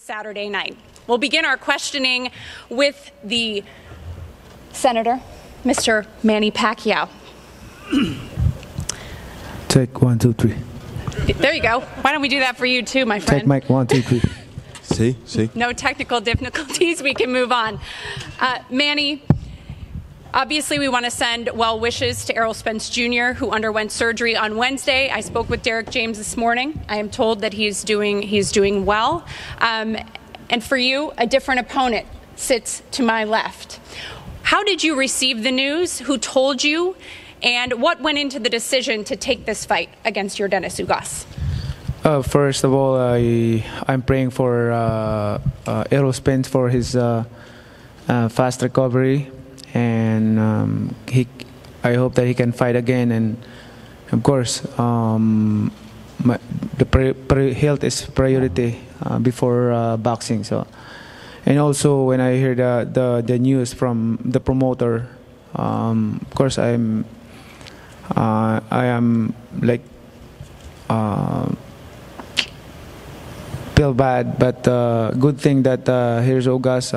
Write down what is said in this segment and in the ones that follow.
Saturday night. We'll begin our questioning with the Senator, Mr. Manny Pacquiao. Take 1, 2, 3. There you go. Why don't we do that for you too, my friend? Take mic 1, 2, 3. Sí. No technical difficulties. We can move on. Manny, obviously we want to send well wishes to Errol Spence Jr., who underwent surgery on Wednesday. I spoke with Derek James this morning. I am told that he's doing well. And for you, a different opponent sits to my left. How did you receive the news? Who told you? And what went into the decision to take this fight against Yordenis Ugas? First of all, I'm praying for Errol Spence for his fast recovery, and I hope that he can fight again. And of course, the health is priority before boxing. So, and also when I heard the news from the promoter, of course I am like. Feel bad, but good thing that here's Ugas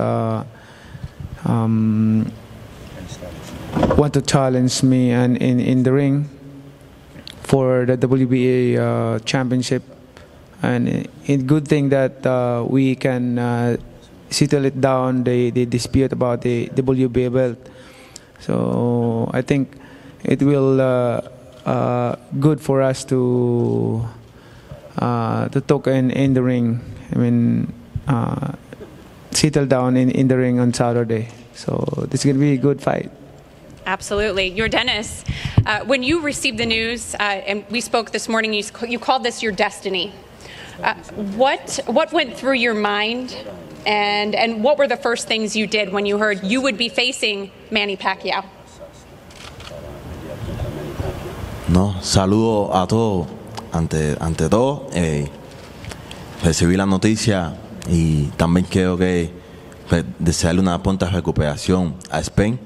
want to challenge me and in the ring for the WBA championship, and it's good thing that we can settle it down, the dispute about the WBA belt. So I think it will good for us to talk in the ring. I mean, settle down in the ring on Saturday. So this is going to be a good fight. Absolutely. Yordenis, when you received the news, and we spoke this morning, you called this your destiny. What went through your mind, and what were the first things you did when you heard you would be facing Manny Pacquiao? No, saludo a todos. Ante todo, recibí la noticia y también quiero que desearle una pronta recuperación a Spence.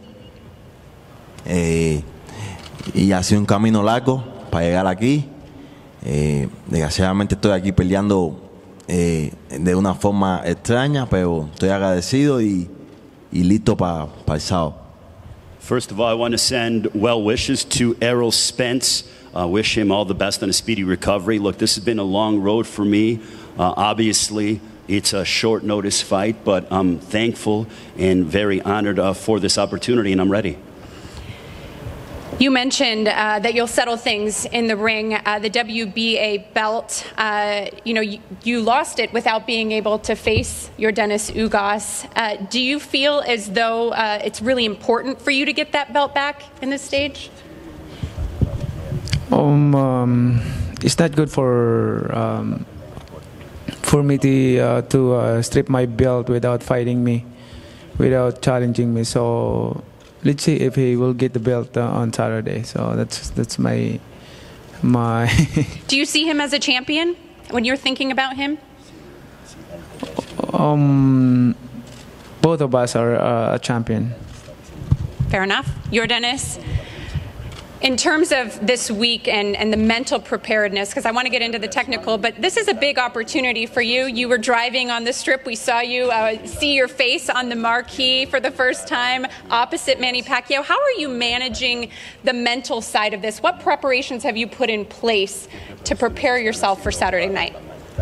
Y ha sido un camino largo para llegar aquí. Desgraciadamente estoy aquí peleando de una forma extraña, pero estoy agradecido y listo para el sábado. First of all, I want to send well wishes to Errol Spence. Wish him all the best on a speedy recovery. Look, this has been a long road for me. Obviously, it's a short notice fight, but I'm thankful and very honored for this opportunity, and I'm ready. You mentioned that you'll settle things in the ring. The WBA belt, you lost it without being able to face Yordenis Ugas. Do you feel as though it's really important for you to get that belt back in this stage? It's not good for me to strip my belt without fighting me, without challenging me. So let's see if he will get the belt on Saturday. So that's my. Do you see him as a champion when you're thinking about him? Both of us are a champion. Fair enough. Yordenis, in terms of this week and the mental preparedness, because I want to get into the technical, but this is a big opportunity for you. You were driving on the strip. We saw you see your face on the marquee for the first time opposite Manny Pacquiao. How are you managing the mental side of this? What preparations have you put in place to prepare yourself for Saturday night?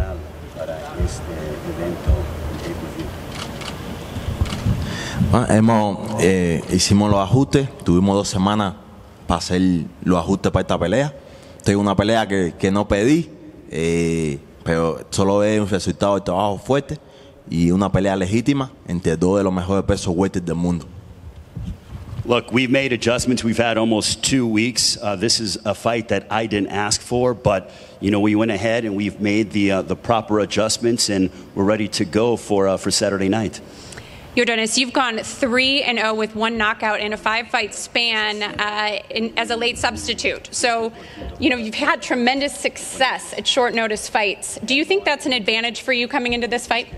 Hicimos los ajustes, tuvimos 2 semanas para hacer los ajustes para esta pelea. Esta es una pelea que no pedí, pero solo es un resultado de trabajo fuerte y una pelea legítima entre 2 de los mejores pesos welter del mundo. Look, we've made adjustments. We've had almost 2 weeks. This is a fight that I didn't ask for, but we went ahead and we've made the proper adjustments, and we're ready to go for Saturday night. Yordenis, you've gone 3-0 with 1 knockout in a 5-fight span as a late substitute. So, you've had tremendous success at short notice fights. Do you think that's an advantage for you coming into this fight?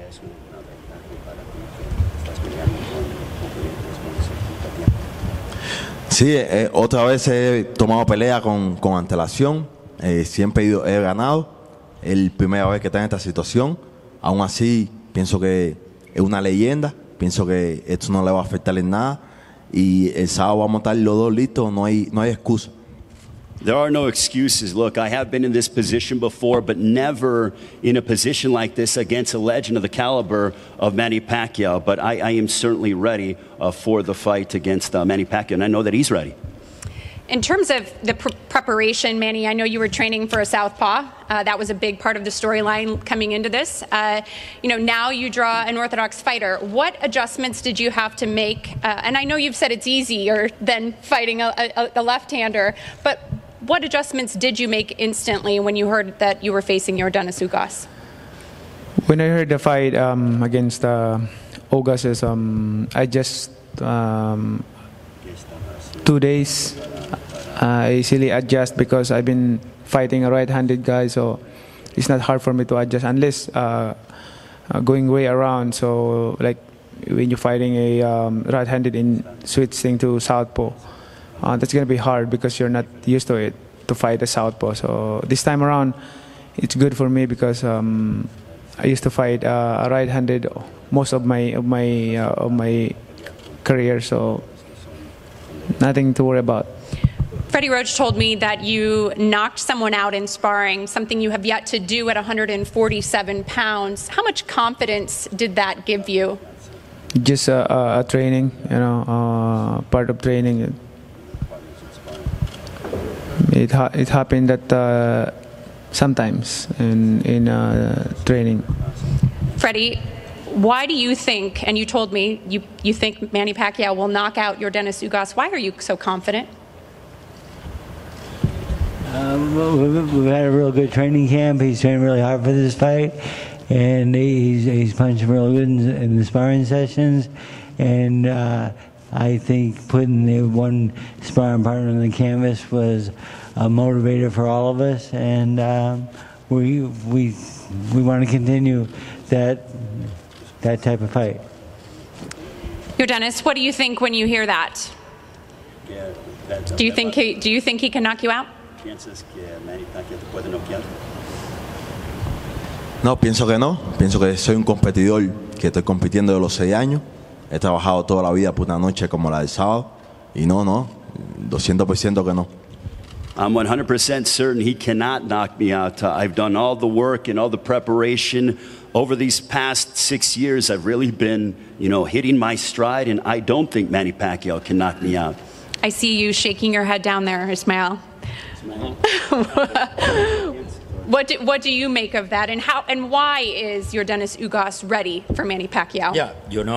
Sí, otra vez he tomado pelea con antelación. Siempre he ganado. Es la primera vez que está en esta situación. Aún así, pienso que es una leyenda, pienso que esto no le va a afectar en nada y el sábado vamos a estar los dos listos, no hay excusa. There are no excuses. Look, I have been in this position before, but never in a position like this against a legend of the caliber of Manny Pacquiao. But I am certainly ready for the fight against Manny Pacquiao, and I know that he's ready. In terms of the preparation, Manny, I know you were training for a southpaw. That was a big part of the storyline coming into this. Now you draw an orthodox fighter. What adjustments did you have to make? And I know you've said it's easier than fighting a left-hander, but what adjustments did you make instantly when you heard that you were facing Yordenis Ugas? When I heard the fight against Ugas, I just 2 days easily adjust because I've been fighting a right-handed guy, so it's not hard for me to adjust unless going way around. So like when you're fighting a right-handed and switching to southpaw, that's gonna be hard because you're not used to it to fight a southpaw. So this time around, it's good for me because I used to fight a right-handed most of my career, so nothing to worry about. Freddie Roach told me that you knocked someone out in sparring, something you have yet to do at 147 pounds. How much confidence did that give you? Just a training, part of training. It happened that sometimes in training. Freddie, why do you think, and you told me you think Manny Pacquiao will knock out Yordenis Ugas, why are you so confident? We've had a real good training camp. He's trained really hard for this fight, and he's punching real good in the sparring sessions. And I think putting the one sparring partner on the canvas was a motivator for all of us, and we want to continue that type of fight. Yordenis, what do you think when you hear that? Do you think he can knock you out? No, pienso que no. Pienso que soy un competidor que estoy compitiendo de los 6 años. He trabajado toda la vida por una noche como la del sábado. Y no, 200% que no. I'm 100% certain he cannot knock me out. I've done all the work and all the preparation. Over these past 6 years, I've really been, hitting my stride, and I don't think Manny Pacquiao can knock me out. I see you shaking your head down there, Ismael. What do you make of that, and why is Yordenis Ugas ready for Manny Pacquiao? Yeah,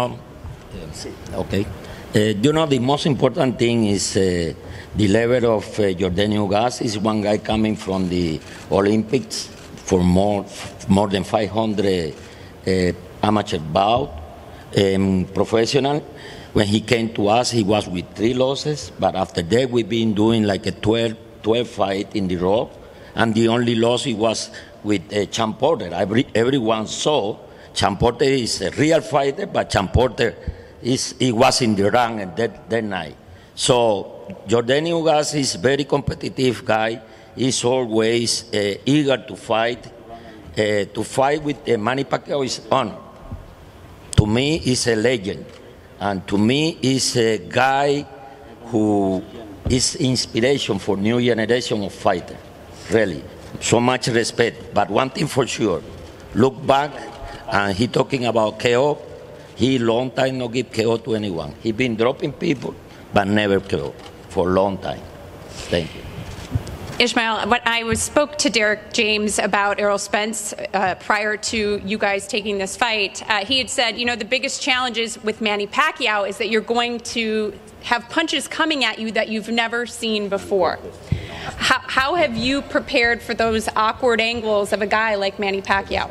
okay. The most important thing is the level of Yordenis Ugas. Is one guy coming from the Olympics for more than 500 amateur bout, professional. When he came to us, he was with 3 losses, but after that we've been doing like a 12 fight in the row, and the only loss he was with Champ Porter. Everyone saw Champ Porter is a real fighter, but Champ Porter he was in the rank that night. So Yordenis Ugas is a very competitive guy. He's always eager to fight. To fight with Manny Pacquiao is honor. To me, he's a legend. And to me, he's a guy who is inspiration for new generation of fighters. Really, so much respect. But one thing for sure, look back, and he talking about KO. He long time no give KO to anyone. He been dropping people, but never KO for a long time. Thank you. Ishmael, when I spoke to Derek James about Errol Spence prior to you guys taking this fight, he had said, the biggest challenges with Manny Pacquiao is that you're going to have punches coming at you that you've never seen before. How have you prepared for those awkward angles of a guy like Manny Pacquiao?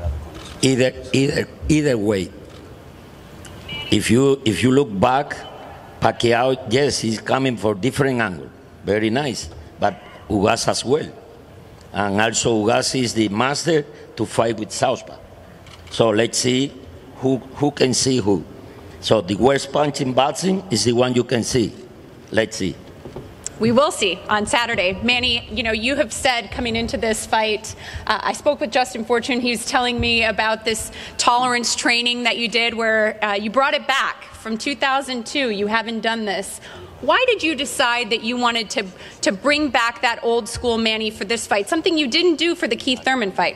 Either way. If you look back, Pacquiao, yes, he's coming for different angle. Very nice. But Ugas as well. And also Ugas is the master to fight with southpaw. So let's see who can see who. So the worst punch in boxing is the one you can see. Let's see. We will see on Saturday. Manny, you have said coming into this fight, I spoke with Justin Fortune. He's telling me about this tolerance training that you did where you brought it back from 2002. You haven't done this. Why did you decide that you wanted to bring back that old school Manny for this fight, something you didn't do for the Keith Thurman fight?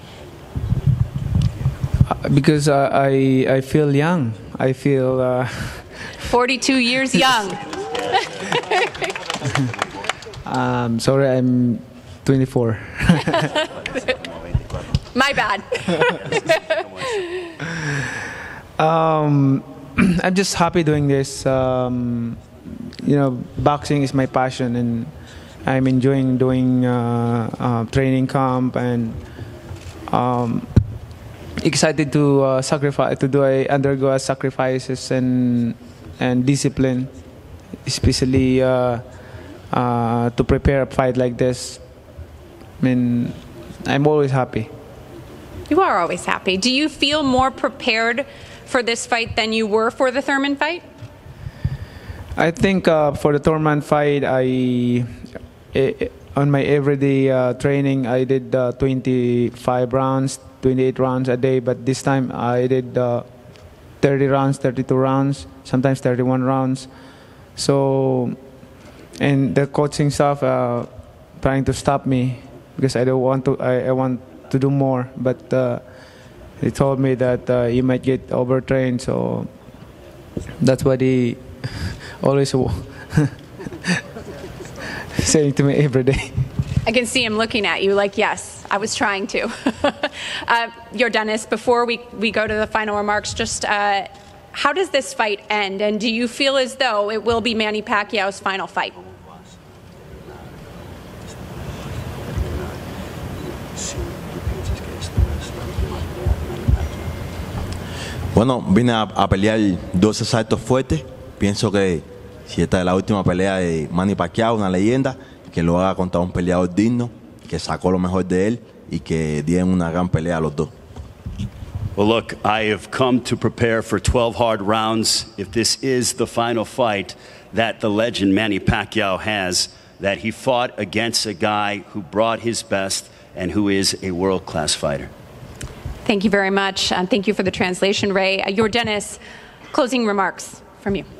Because I feel young. I feel 42 years young. Sorry, I'm 24. My bad. I'm just happy doing this. Boxing is my passion, and I'm enjoying doing training camp, and excited to undergo sacrifices and discipline, especially to prepare a fight like this. I mean, I'm always happy. You are always happy. Do you feel more prepared for this fight than you were for the Thurman fight? I think for the Thurman fight, on my everyday training, I did 25 rounds, 28 rounds a day. But this time, I did 30 rounds, 32 rounds, sometimes 31 rounds. So, and the coaching staff trying to stop me because I don't want to. I want to do more, but they told me that you might get overtrained. So that's what he always saying to me every day. I can see him looking at you like, yes, I was trying to. Yordenis, before we go to the final remarks, just how does this fight end? And do you feel as though it will be Manny Pacquiao's final fight? Bueno, vine a pelear 12 asaltos fuertes. Pienso que si esta es la última pelea de Manny Pacquiao, una leyenda, que lo haga contra un peleador digno, que sacó lo mejor de él y que dieron una gran pelea a los dos. Well, look, I have come to prepare for 12 hard rounds. If this is the final fight that the legend Manny Pacquiao has, that he fought against a guy who brought his best and who is a world-class fighter. Thank you very much. Thank you for the translation, Ray. Yordenis, closing remarks from you.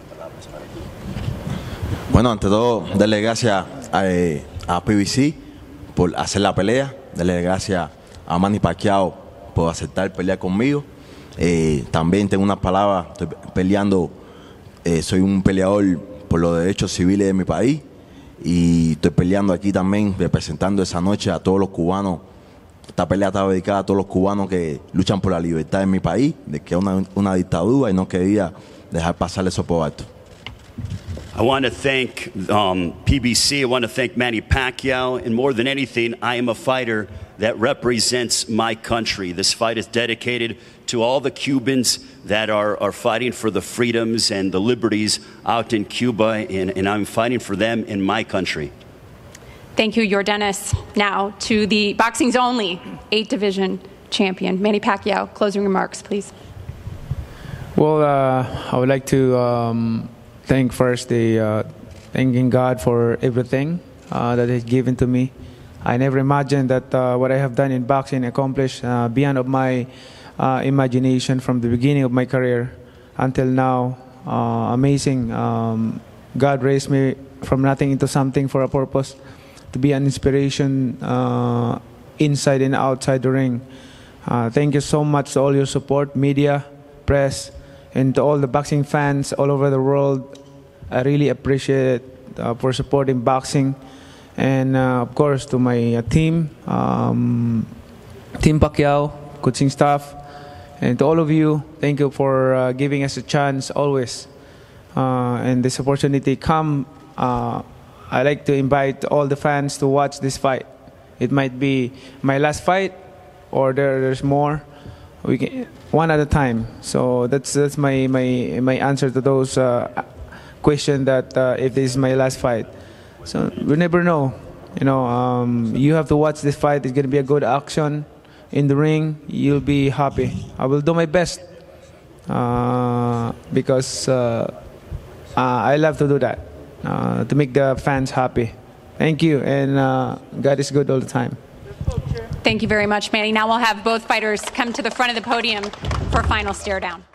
Bueno, ante todo, darle gracias a PBC por hacer la pelea. Darle gracias a Manny Pacquiao por aceptar pelear conmigo. También tengo unas palabras, estoy peleando, soy un peleador por los derechos civiles de mi país y estoy peleando aquí también representando esa noche a todos los cubanos. Esta pelea está dedicada a todos los cubanos que luchan por la libertad en mi país, de que es una dictadura y no quería dejar pasar eso por alto. I want to thank PBC. I want to thank Manny Pacquiao. And more than anything, I am a fighter that represents my country. This fight is dedicated to all the Cubans that are fighting for the freedoms and the liberties out in Cuba, and I'm fighting for them in my country. Thank you, Yordenis. Now to the boxing's only 8-division champion, Manny Pacquiao. Closing remarks, please. Well, I would like to thank first thanking God for everything that He's given to me. I never imagined that what I have done in boxing accomplished beyond of my imagination from the beginning of my career until now. Amazing. God raised me from nothing into something for a purpose, to be an inspiration inside and outside the ring. Thank you so much to all your support, media, press, and to all the boxing fans all over the world. I really appreciate it for supporting boxing. And of course to my team, Team Pacquiao, coaching staff, and to all of you, thank you for giving us a chance always. And this opportunity come, I like to invite all the fans to watch this fight. It might be my last fight, or there's more. We can, one at a time. So that's my answer to those questions that if this is my last fight. So we never know. You have to watch this fight. It's gonna be a good action in the ring. You'll be happy. I will do my best because I love to do that. to make the fans happy. Thank you, and God is good all the time. Thank you very much, Manny. Now we'll have both fighters come to the front of the podium for a final stare down.